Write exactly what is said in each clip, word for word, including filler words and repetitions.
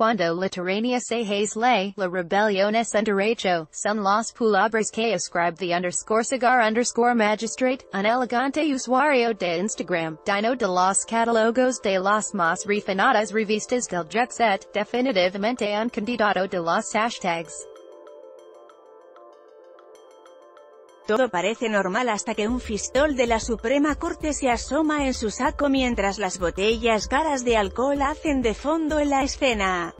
cuando literania se hace ley, la rebelión es un derecho, son las palabras que escribe the underscore cigar underscore magistrate, un elegante usuario de Instagram, dino de los catalogos de las más refinadas revistas del jet set, definitivamente un candidato de los hashtags. Todo parece normal hasta que un fiscal de la Suprema Corte se asoma en su saco mientras las botellas caras de alcohol hacen de fondo en la escena.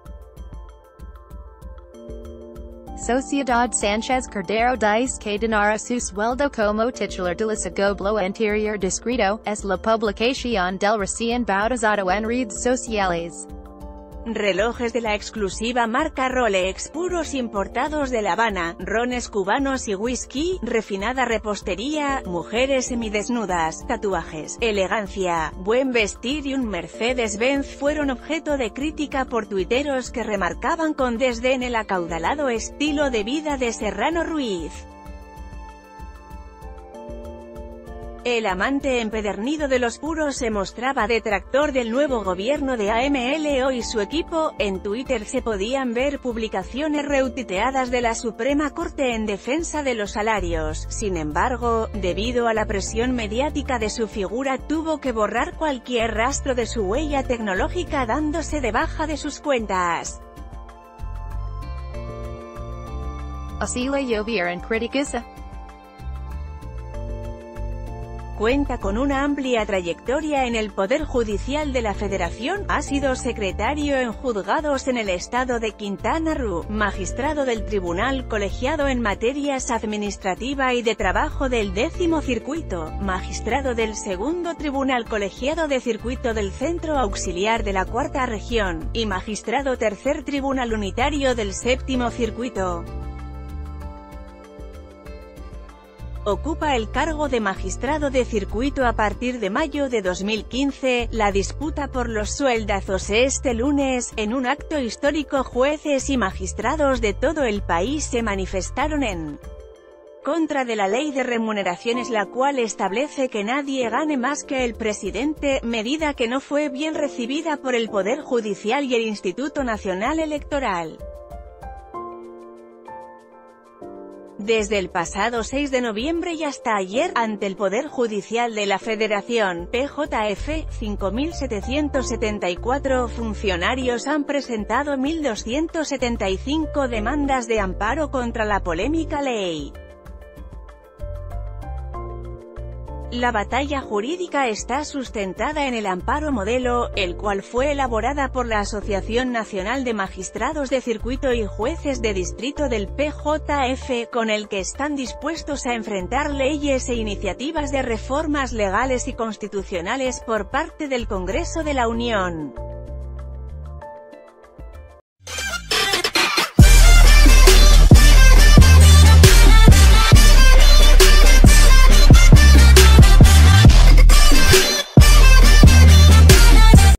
Sociedad Sánchez Cordero dice que donar su sueldo como titular de la Segoblo Interior Discreto, es la publicación del recién bautizado en redes sociales. Relojes de la exclusiva marca Rolex puros importados de La Habana, rones cubanos y whisky, refinada repostería, mujeres semidesnudas, tatuajes, elegancia, buen vestir y un Mercedes-Benz fueron objeto de crítica por tuiteros que remarcaban con desdén el acaudalado estilo de vida de Serrano Ruiz. El amante empedernido de los puros se mostraba detractor del nuevo gobierno de A M L O y su equipo. En Twitter se podían ver publicaciones retuiteadas de la Suprema Corte en defensa de los salarios. Sin embargo, debido a la presión mediática de su figura, tuvo que borrar cualquier rastro de su huella tecnológica dándose de baja de sus cuentas. Así la llovieron críticas. Cuenta con una amplia trayectoria en el Poder Judicial de la Federación, ha sido secretario en juzgados en el estado de Quintana Roo, magistrado del Tribunal Colegiado en materias administrativa y de trabajo del décimo circuito, magistrado del segundo Tribunal Colegiado de Circuito del Centro Auxiliar de la cuarta región, y magistrado tercer Tribunal Unitario del séptimo circuito. Ocupa el cargo de magistrado de circuito a partir de mayo de dos mil quince. La disputa por los sueldazos este lunes, en un acto histórico jueces y magistrados de todo el país se manifestaron en contra de la ley de remuneraciones, la cual establece que nadie gane más que el presidente, medida que no fue bien recibida por el Poder Judicial y el Instituto Nacional Electoral. Desde el pasado seis de noviembre y hasta ayer, ante el Poder Judicial de la Federación, P J F, cinco mil setecientos setenta y cuatro funcionarios han presentado mil doscientas setenta y cinco demandas de amparo contra la polémica ley. La batalla jurídica está sustentada en el amparo modelo, el cual fue elaborada por la Asociación Nacional de Magistrados de Circuito y Jueces de Distrito del P J F, con el que están dispuestos a enfrentar leyes e iniciativas de reformas legales y constitucionales por parte del Congreso de la Unión.